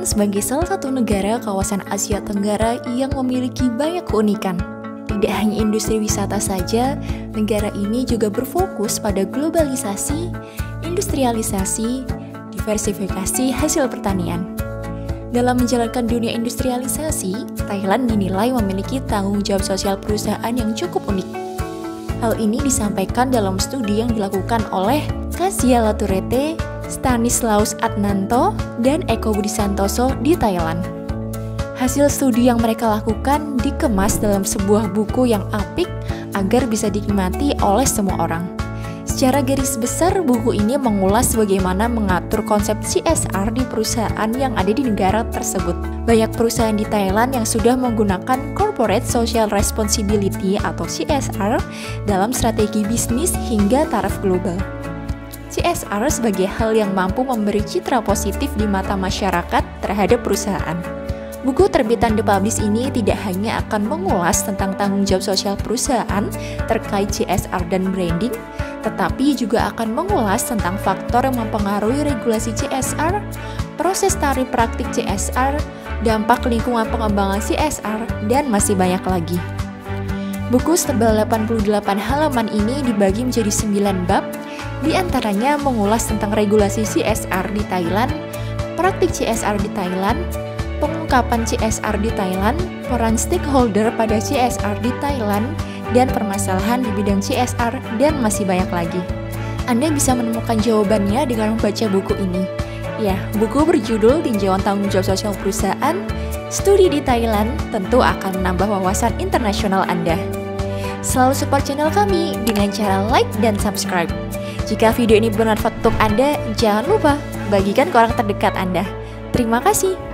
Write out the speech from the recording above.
sebagai salah satu negara kawasan Asia Tenggara yang memiliki banyak keunikan. Tidak hanya industri wisata saja, negara ini juga berfokus pada globalisasi, industrialisasi, diversifikasi hasil pertanian. Dalam menjalankan dunia industrialisasi, Thailand dinilai memiliki tanggung jawab sosial perusahaan yang cukup unik. Hal ini disampaikan dalam studi yang dilakukan oleh Kasia Laturete, Stanislaus Adnanto, dan Eko Budi Santoso di Thailand. Hasil studi yang mereka lakukan dikemas dalam sebuah buku yang apik agar bisa dinikmati oleh semua orang. Secara garis besar, buku ini mengulas bagaimana mengatur konsep CSR di perusahaan yang ada di negara tersebut. Banyak perusahaan di Thailand yang sudah menggunakan Corporate Social Responsibility atau CSR dalam strategi bisnis hingga taraf global. CSR sebagai hal yang mampu memberi citra positif di mata masyarakat terhadap perusahaan. Buku terbitan The Publish ini tidak hanya akan mengulas tentang tanggung jawab sosial perusahaan terkait CSR dan branding, tetapi juga akan mengulas tentang faktor yang mempengaruhi regulasi CSR, proses tarif praktik CSR, dampak lingkungan pengembangan CSR, dan masih banyak lagi. Buku setebal 88 halaman ini dibagi menjadi 9 bab, di antaranya mengulas tentang regulasi CSR di Thailand, praktik CSR di Thailand, pengungkapan CSR di Thailand, peran stakeholder pada CSR di Thailand, dan permasalahan di bidang CSR, dan masih banyak lagi. Anda bisa menemukan jawabannya dengan membaca buku ini. Ya, buku berjudul Tinjauan Tanggung Jawab Sosial Perusahaan, Studi di Thailand tentu akan menambah wawasan internasional Anda. Selalu support channel kami dengan cara like dan subscribe. Jika video ini bermanfaat untuk Anda, jangan lupa bagikan ke orang terdekat Anda. Terima kasih.